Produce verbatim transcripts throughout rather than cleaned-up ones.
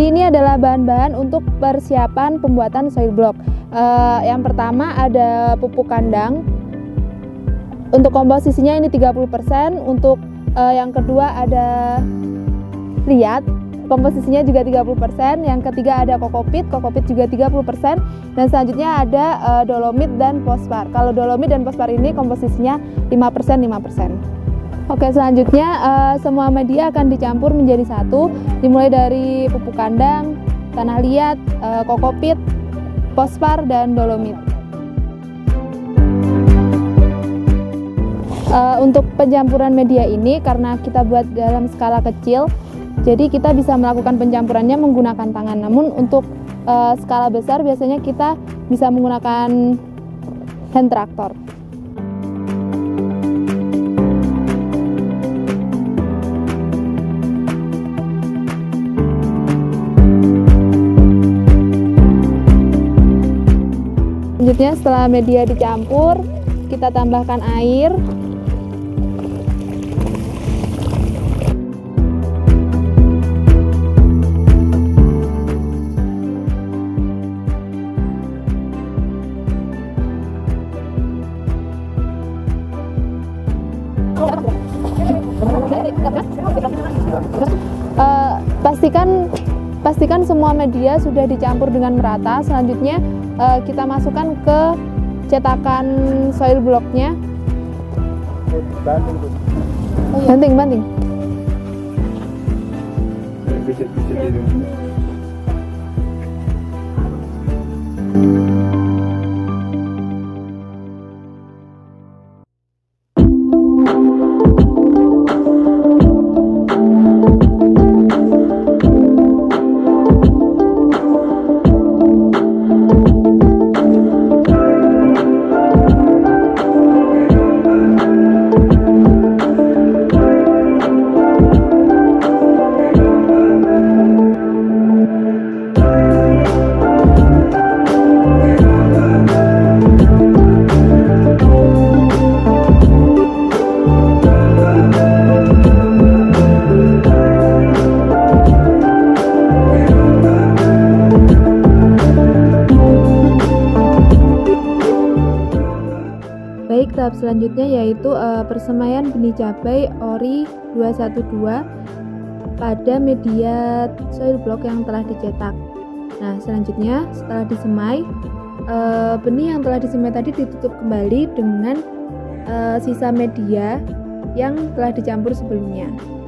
Jadi ini adalah bahan-bahan untuk persiapan pembuatan soil block. Uh, yang pertama ada pupuk kandang. Untuk komposisinya ini tiga puluh persen. Untuk uh, yang kedua ada liat, komposisinya juga tiga puluh persen. Yang ketiga ada kokopit, kokopit juga tiga puluh persen. Dan selanjutnya ada uh, dolomit dan fosfar. Kalau dolomit dan fosfar ini komposisinya lima persen lima persen. Oke, selanjutnya uh, semua media akan dicampur menjadi satu, dimulai dari pupuk kandang, tanah liat, uh, kokopit, fosfar, dan dolomit. Uh, untuk pencampuran media ini, karena kita buat dalam skala kecil, jadi kita bisa melakukan pencampurannya menggunakan tangan. Namun untuk uh, skala besar biasanya kita bisa menggunakan hand traktor. Selanjutnya setelah media dicampur, kita tambahkan air. Uh, pastikan pastikan semua media sudah dicampur dengan merata. Selanjutnya uh, kita masukkan ke cetakan soil blocknya. Banting, banting. Baik, tahap selanjutnya yaitu uh, persemaian benih cabai ori dua satu dua pada media soil block yang telah dicetak. Nah, selanjutnya setelah disemai, uh, benih yang telah disemai tadi ditutup kembali dengan uh, sisa media yang telah dicampur sebelumnya.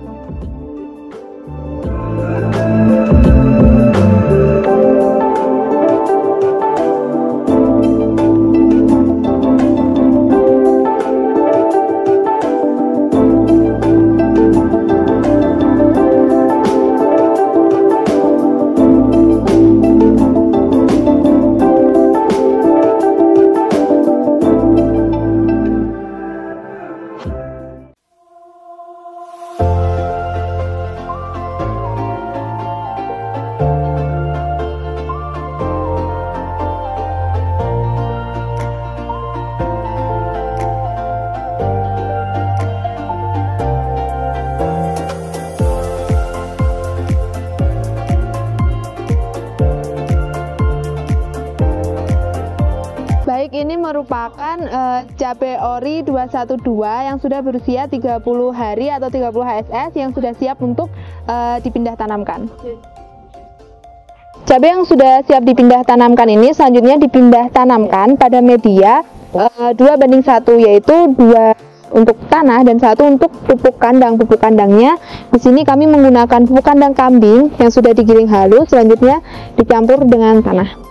Baik, ini merupakan uh, cabai ori dua satu dua yang sudah berusia tiga puluh hari atau tiga puluh H S S yang sudah siap untuk uh, dipindah tanamkan. Cabai yang sudah siap dipindah tanamkan ini selanjutnya dipindah tanamkan pada media uh, dua banding satu, yaitu dua untuk tanah dan satu untuk pupuk kandang. Pupuk kandangnya di sini kami menggunakan pupuk kandang kambing yang sudah digiling halus, selanjutnya dicampur dengan tanah.